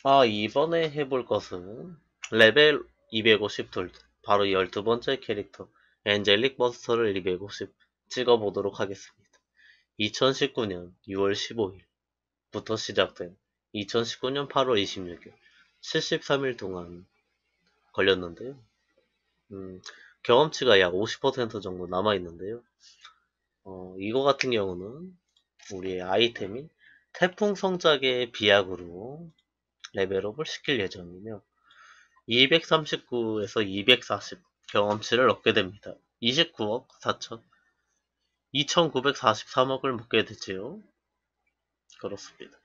이번에 해볼 것은 레벨 250 돌, 바로 12번째 캐릭터 엔젤릭 버스터를 250 찍어보도록 하겠습니다. 2019년 6월 15일부터 시작된 2019년 8월 26일 73일 동안 걸렸는데요. 경험치가 약 50% 정도 남아있는데요. 이거 같은 경우는 우리의 아이템인 태풍 성작의 비약으로 레벨업을 시킬 예정이며 239에서 240 경험치를 얻게 됩니다. 29억 4천 2943억을 먹게 되지요. 그렇습니다.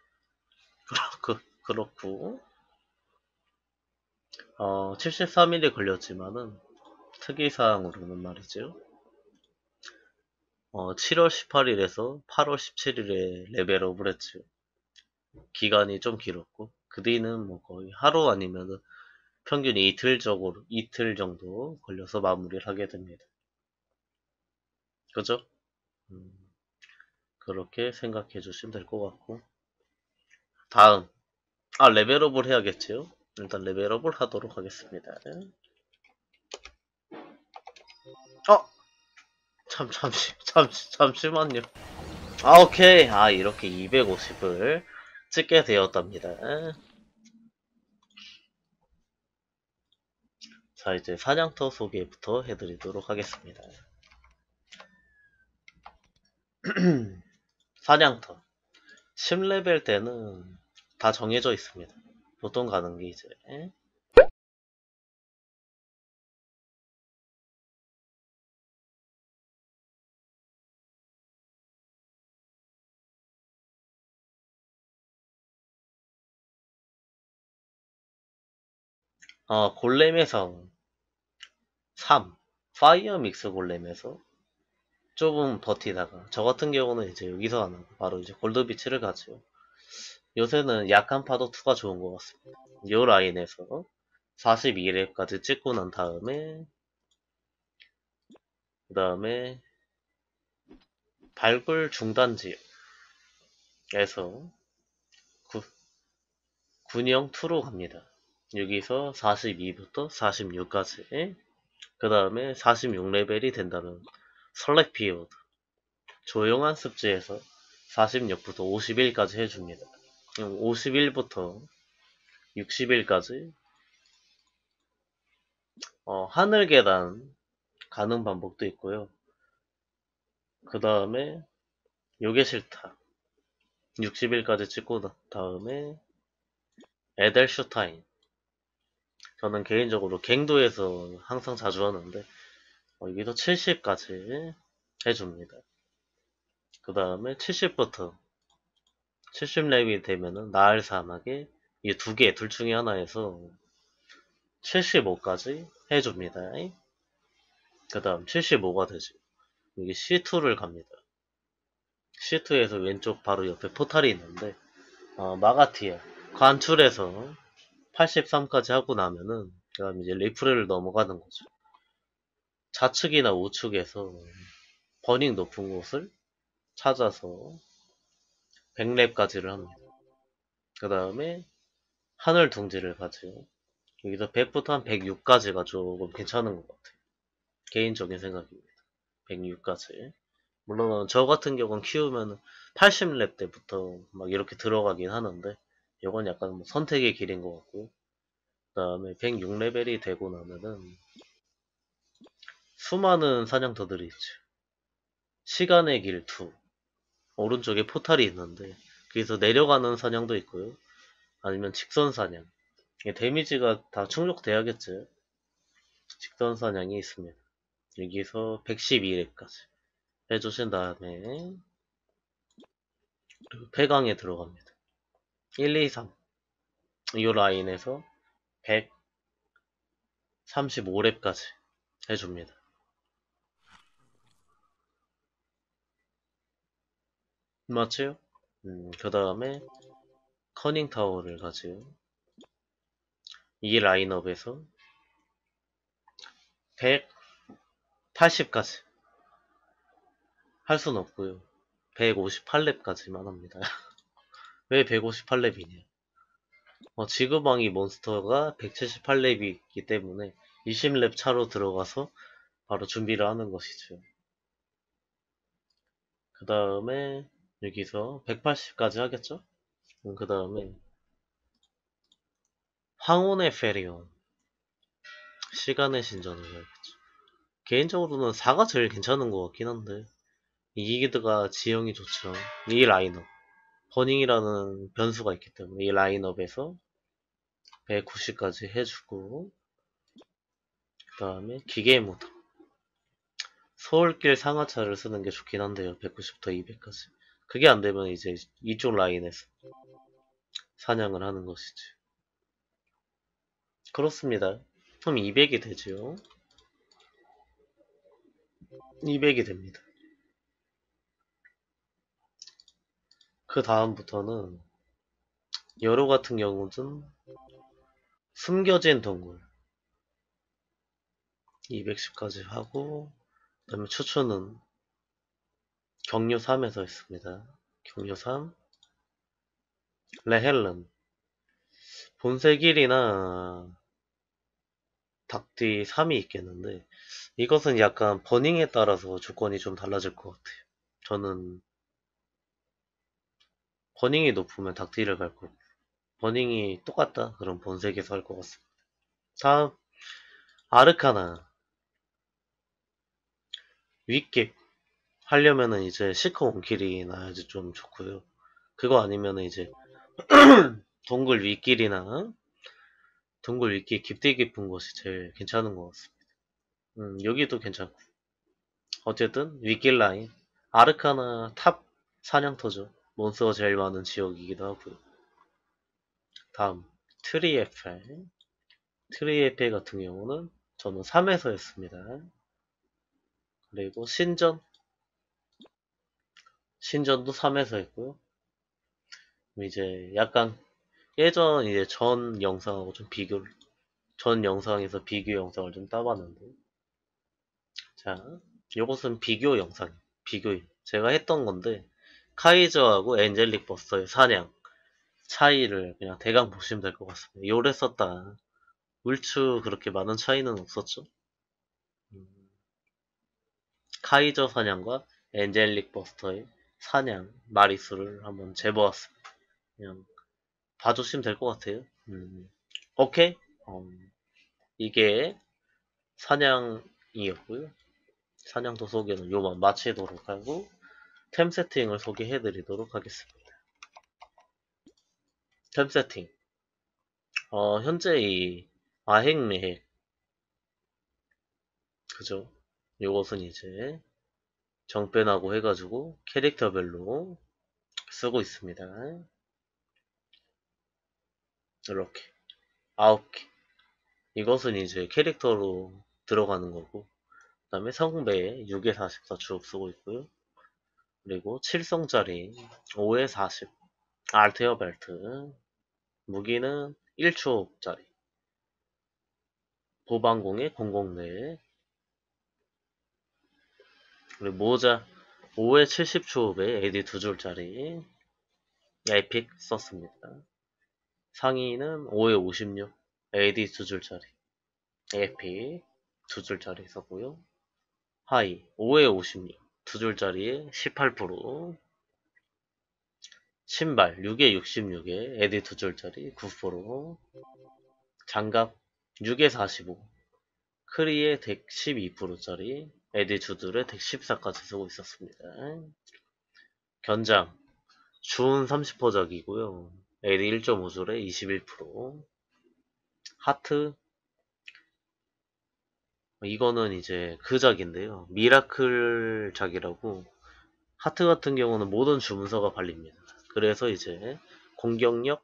그렇고 73일이 걸렸지만은 특이사항으로는 말이죠. 7월 18일에서 8월 17일에 레벨업을 했지요. 기간이 좀 길었고 그 뒤는 뭐 거의 하루 아니면은 평균 이틀 정도 걸려서 마무리를 하게 됩니다. 그죠? 음, 그렇게 생각해 주시면 될 것 같고 다음 레벨업을 해야겠지요? 일단 레벨업을 하도록 하겠습니다. 어! 잠시만요. 오케이. 이렇게 250을 찍게 되었답니다. 자, 이제 사냥터 소개부터 해드리도록 하겠습니다. 사냥터. 10레벨 때는 다 정해져 있습니다. 보통 가는 게 이제, 골렘에서 3, 파이어 믹스 골렘에서 조금 버티다가, 저 같은 경우는 이제 여기서 하는, 바로 이제 골드비치를 가죠. 요새는 약한 파도 2가 좋은 것 같습니다. 요 라인에서 42렙까지 찍고 난 다음에, 그 다음에 발굴 중단 지역에서 군영 2로 갑니다. 여기서 42부터 46까지, 그 다음에 46레벨이 된다면 설렉피오드 조용한 습지에서 46부터 51까지 해줍니다. 51부터 60일까지 하늘 계단 가는 방법도 있고요. 그 다음에 요게 싫다 60일까지 찍고 다음에 에델슈타인 저는 개인적으로 갱도에서 항상 자주 하는데 여기서 70까지 해줍니다. 그 다음에 70부터 70렙이 되면은 나을 사막에 이 두 개, 둘 중에 하나에서 75까지 해줍니다. 그 다음 75가 되죠. 여기 C2를 갑니다. C2에서 왼쪽 바로 옆에 포탈이 있는데 마가티아 관출에서 83까지 하고 나면은 그 다음 이제 리프레를 넘어가는 거죠. 좌측이나 우측에서 버닝 높은 곳을 찾아서 100렙까지를 합니다. 그 다음에 하늘 둥지를 가죠. 여기서 100부터 한 106까지가 조금 괜찮은 것 같아요. 개인적인 생각입니다. 106까지. 물론 저 같은 경우는 키우면 80렙 때부터 막 이렇게 들어가긴 하는데 이건 약간 뭐 선택의 길인 것 같고 그 다음에 106레벨이 되고 나면은 수많은 사냥터들이 있죠. 시간의 길 2 오른쪽에 포탈이 있는데 거기서 내려가는 사냥도 있고요. 아니면 직선 사냥 이게 데미지가 다 충족돼야겠죠. 직선 사냥이 있습니다. 여기서 112렙까지 해주신 다음에 폐강에 들어갑니다. 1, 2, 3 이 라인에서 135렙까지 해줍니다. 맞죠? 그 다음에 커닝 타워를 가지요. 이 라인업에서 180까지 할 순 없고요. 158렙까지만 합니다. 왜 158렙이냐? 지구방위 몬스터가 178렙이 있기 때문에 20렙 차로 들어가서 바로 준비를 하는 것이죠. 그 다음에 여기서 180까지 하겠죠? 그 다음에 황혼의 페리온, 시간의 신전을 해야겠죠. 개인적으로는 4가 제일 괜찮은 것 같긴 한데 이 기드가 지형이 좋죠. 이 라인업 버닝이라는 변수가 있기 때문에 이 라인업에서 190까지 해주고, 그 다음에 기계의 무덤, 서울길 상하차를 쓰는 게 좋긴 한데요. 190부터 200까지. 그게 안 되면 이제 이쪽 라인에서 사냥을 하는 것이지. 그렇습니다. 그럼 200이 되죠. 200이 됩니다. 그 다음부터는 여로 같은 경우는 숨겨진 동굴 210까지 하고, 그 다음에 추천은 경류 3에서 했습니다. 경류 3, 레헬른, 본색일이나 닭띠 3이 있겠는데, 이것은 약간 버닝에 따라서 조건이 좀 달라질 것 같아요. 저는 버닝이 높으면 닭띠를 갈 거고, 버닝이 똑같다? 그럼 본색에서 할 것 같습니다. 다음, 아르카나, 윗깁. 하려면은 이제 시커 원킬이 나야지 좀 좋고요. 그거 아니면은 이제 동굴 윗길이나 동굴 윗길 깊디 깊은 곳이 제일 괜찮은 것 같습니다. 여기도 괜찮고. 어쨌든 윗길 라인. 아르카나 탑 사냥터죠. 몬스터가 제일 많은 지역이기도 하고요. 다음 트리에페. 트리에페 같은 경우는 저는 3에서 했습니다. 그리고 신전도 3에서 했고요. 이제 약간 예전 이제 전 영상하고 좀 전 영상에서 비교 영상을 좀 따봤는데, 자, 요것은 비교 영상이에요. 비교예요. 제가 했던 건데, 카이저하고 엔젤릭 버스터의 사냥 차이를 그냥 대강 보시면 될 것 같습니다. 요래 썼다. 울추 그렇게 많은 차이는 없었죠. 음, 카이저 사냥과 엔젤릭 버스터의 사냥 마리수를 한번 재보았습니다. 그냥 봐주시면 될 것 같아요. 오케이. 이게 사냥이었고요. 사냥도 소개는 요만 마치도록 하고 템 세팅을 소개해 드리도록 하겠습니다. 템 세팅. 현재 이 아핵매핵, 그죠? 요것은 이제 정변하고 해가지고 캐릭터별로 쓰고 있습니다. 이렇게 9개. 이것은 이제 캐릭터로 들어가는 거고, 그 다음에 성배 6에 44 쭉 쓰고 있고요. 그리고 7성짜리 5에 40 알테어 벨트, 무기는 1초짜리 보방공의 004, 그리고 모자 5에 70초업에 AD 2줄짜리 에픽 썼습니다. 상의는 5에 56 AD 2줄짜리 에픽 2줄짜리 썼고요. 하이 5에 56 2줄짜리에 18%, 신발 6에 66에 AD 2줄짜리 9%, 장갑 6에 45 크리에 덱 12%짜리 에디 주드를 덱 14까지 쓰고 있었습니다. 견장 주운 30%작이고요. 에디 1.5줄에 21%. 하트 이거는 이제 그 작인데요. 미라클 작이라고, 하트 같은 경우는 모든 주문서가 발립니다. 그래서 이제 공격력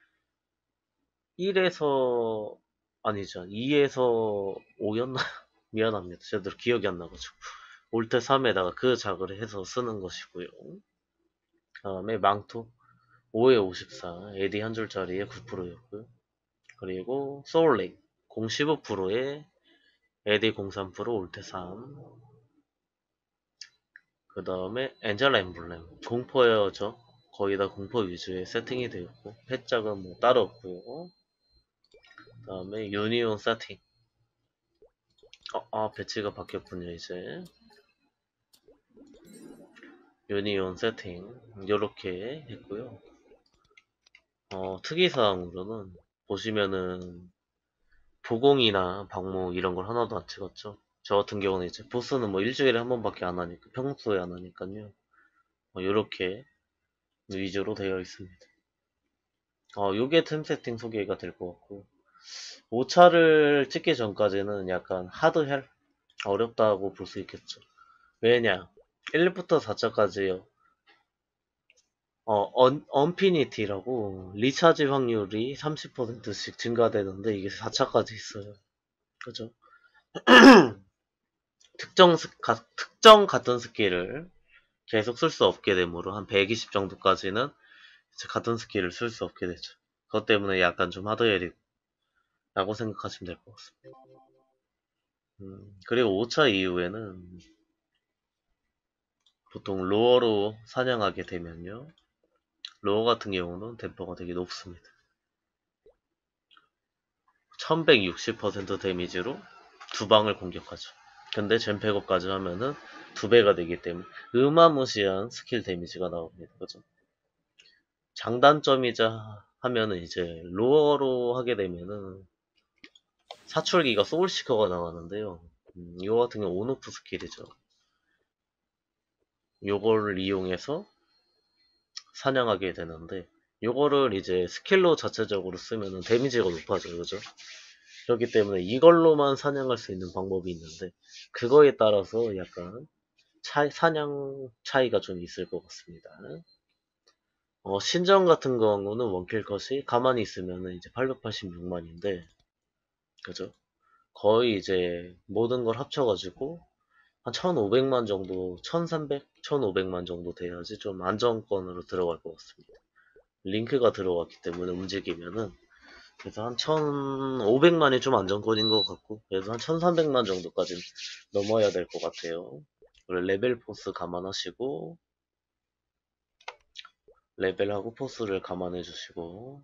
1에서 아니죠. 2에서 5였나? 미안합니다. 제대로 기억이 안 나가지고. 올테 3에다가 그 작을 해서 쓰는 것이고요. 다음에 망토 5에 54, 에디 한 줄짜리에 9%였고요. 그리고 소울링 0 15%에 에디 03%, 올테 3. 그 다음에 엔젤 엠블렘 공포여죠. 거의 다 공포 위주의 세팅이 되어 있고, 패짝은 뭐 따로 없고요. 그 다음에 유니온 세팅. 배치가 바뀌었군요, 이제. 유니온 세팅. 요렇게 했고요. 특이사항으로는 보시면은 보공이나 방무 이런 걸 하나도 안 찍었죠. 저 같은 경우는 이제 보스는 뭐 일주일에 한 번밖에 안 하니까, 평소에 안 하니까요. 요렇게 위주로 되어 있습니다. 요게 템 세팅 소개가 될 것 같고, 5차를 찍기 전까지는 약간 하드헬? 어렵다고 볼 수 있겠죠. 왜냐? 1부터 4차까지요. 언피니티라고 리차지 확률이 30%씩 증가되는데 이게 4차까지 있어요. 그죠? 특정 같은 스킬을 계속 쓸 수 없게 되므로 한 120 정도까지는 이제 같은 스킬을 쓸 수 없게 되죠. 그것 때문에 약간 좀 하드헬이라고 생각하시면 될 것 같습니다. 그리고 5차 이후에는 보통 로어로 사냥하게 되면요. 로어 같은 경우는 댐퍼가 되게 높습니다. 1160% 데미지로 두 방을 공격하죠. 근데 젠팩업까지 하면은 두 배가 되기 때문에 어마무시한 스킬 데미지가 나옵니다. 그죠? 장단점이자 하면은 이제 로어로 하게 되면은 사출기가 소울시커가 나가는데요. 이거 같은 경우 온오프 스킬이죠. 요거를 이용해서 사냥하게 되는데 요거를 이제 스킬로 자체적으로 쓰면은 데미지가 높아져요. 그죠? 그렇기 때문에 이걸로만 사냥할 수 있는 방법이 있는데 그거에 따라서 약간 사냥 차이가 좀 있을 것 같습니다. 신전 같은 경우는 원킬 컷이 가만히 있으면은 이제 886만인데 그죠? 거의 이제 모든 걸 합쳐가지고 한 1500만 정도, 1300, 1500만 정도 돼야지 좀 안정권으로 들어갈 것 같습니다. 링크가 들어갔기 때문에 움직이면은 그래서 한 1500만이 좀 안정권인 것 같고 그래서 한 1300만 정도까지 넘어야 될 것 같아요. 레벨 포스 감안하시고 레벨하고 포스를 감안해 주시고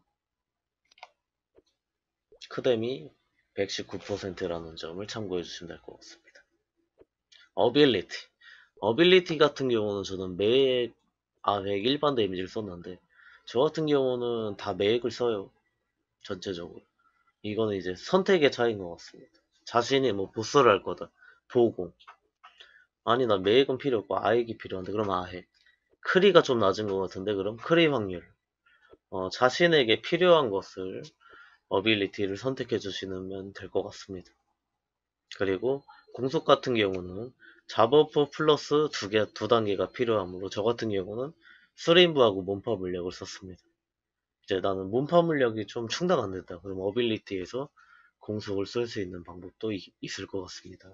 크뎀이 119%라는 점을 참고해 주시면 될 것 같습니다. 어빌리티 어빌리티 같은 경우는 저는 맥 일반 데미지를 썼는데 저 같은 경우는 다 맥을 써요. 전체적으로 이거는 이제 선택의 차이인 것 같습니다. 자신이 뭐 보스를 할 거다 보고 아니 나 맥은 필요 없고 아액이 필요한데 그럼 아액 크리가 좀 낮은 것 같은데 그럼 크리 확률 자신에게 필요한 것을 어빌리티를 선택해 주시면 될 것 같습니다. 그리고 공속 같은 경우는 잡버프 플러스 두 단계가 필요하므로 저 같은 경우는 스림브하고 몸파 물력을 썼습니다. 이제 나는 몸파 물력이 좀 충당 안 된다. 그럼 어빌리티에서 공속을 쓸 수 있는 방법도 있을 것 같습니다.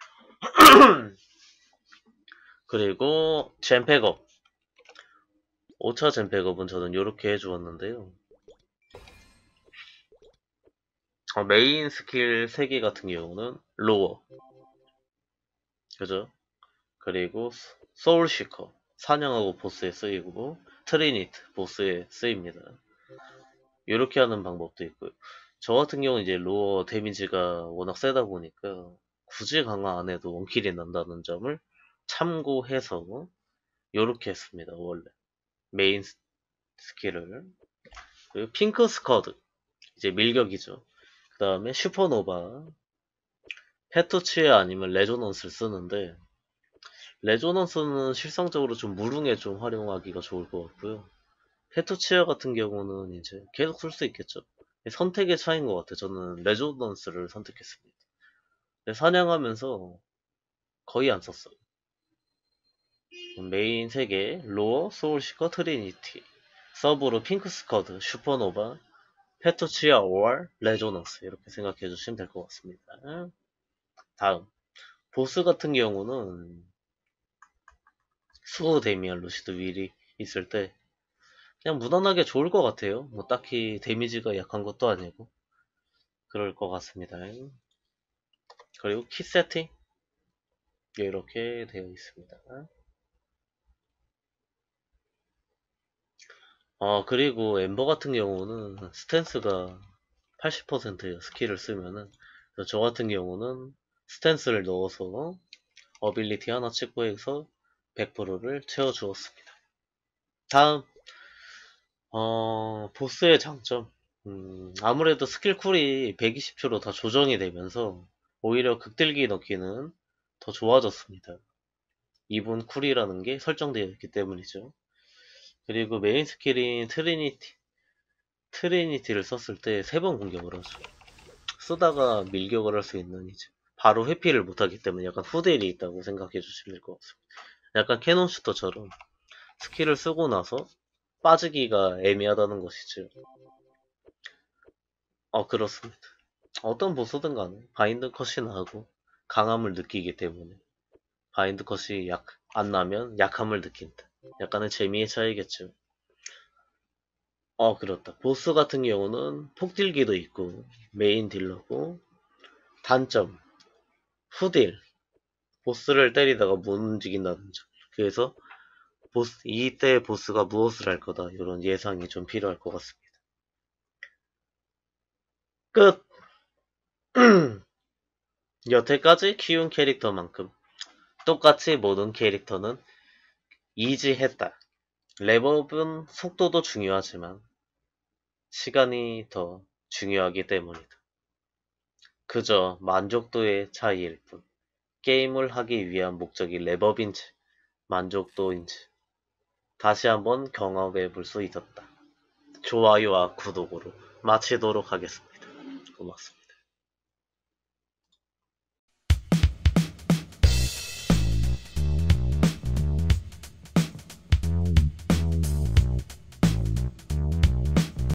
그리고 젠팩업 5차 젠팩업은 저는 이렇게 해주었는데요. 메인 스킬 3개 같은 경우는 로어 그죠? 그리고 소울시커 사냥하고 보스에 쓰이고 트리니트 보스에 쓰입니다. 이렇게 하는 방법도 있고요. 저 같은 경우는 이제 로어 데미지가 워낙 세다 보니까 굳이 강화 안 해도 원킬이 난다는 점을 참고해서 이렇게 했습니다. 원래 메인 스킬을 그리고 핑크 스커드 이제 밀격이죠. 그 다음에 슈퍼노바 페토치에 아니면 레조넌스를 쓰는데 레조넌스는 실상적으로 좀 무릉에 좀 활용하기가 좋을 것 같고요. 페토치아 같은 경우는 이제 계속 쓸 수 있겠죠. 선택의 차이인 것 같아요. 저는 레조넌스를 선택했습니다. 사냥하면서 거의 안 썼어요. 메인 3개, 로어, 소울시커, 트리니티. 서브로 핑크스커드, 슈퍼노바, 페토치아 5월, 레조넌스 이렇게 생각해 주시면 될 것 같습니다. 다음 보스 같은 경우는 수호 데미안 루시드 윌이 있을 때 그냥 무난하게 좋을 것 같아요. 뭐 딱히 데미지가 약한 것도 아니고 그럴 것 같습니다. 그리고 키 세팅 이렇게 되어 있습니다. 그리고 엠버 같은 경우는 스탠스가 80%예요. 스킬을 쓰면은. 그래서 저 같은 경우는 스탠스를 넣어서 어빌리티 하나 체크해서 100%를 채워주었습니다. 다음, 보스의 장점. 아무래도 스킬 쿨이 120초로 다 조정이 되면서 오히려 극딜기 넣기는 더 좋아졌습니다. 2분 쿨이라는 게 설정되어 있기 때문이죠. 그리고 메인 스킬인 트리니티를 썼을 때 3번 공격을 하죠. 쓰다가 밀격을 할 수 있는 이제 바로 회피를 못하기 때문에 약간 후딜이 있다고 생각해 주시면 될 것 같습니다. 약간 캐논 슈터처럼 스킬을 쓰고 나서 빠지기가 애매하다는 것이죠. 그렇습니다. 어떤 보스든 간에 바인드 컷이나 하고 강함을 느끼기 때문에 바인드 컷이 안 나면 약함을 느낀다. 약간의 재미의 차이겠죠. 그렇다. 보스 같은 경우는 폭딜기도 있고 메인 딜러고 단점 후딜 보스를 때리다가 못 움직인다는 점. 그래서 이때 보스가 무엇을 할 거다 이런 예상이 좀 필요할 것 같습니다. 끝. 여태까지 키운 캐릭터만큼 똑같이 모든 캐릭터는 이지했다. 랩업은 속도도 중요하지만 시간이 더 중요하기 때문이다. 그저 만족도의 차이일 뿐. 게임을 하기 위한 목적이 랩업인지 만족도인지 다시 한번 경험해 볼 수 있었다. 좋아요와 구독으로 마치도록 하겠습니다. 고맙습니다.